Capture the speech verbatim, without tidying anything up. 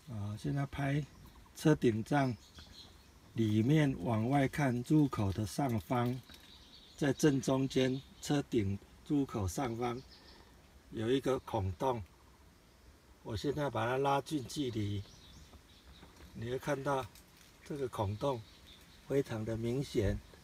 啊，现在拍车顶帐里面往外看，入口的上方，在正中间车顶入口上方有一个孔洞。我现在把它拉近距离，你会看到这个孔洞非常的明显。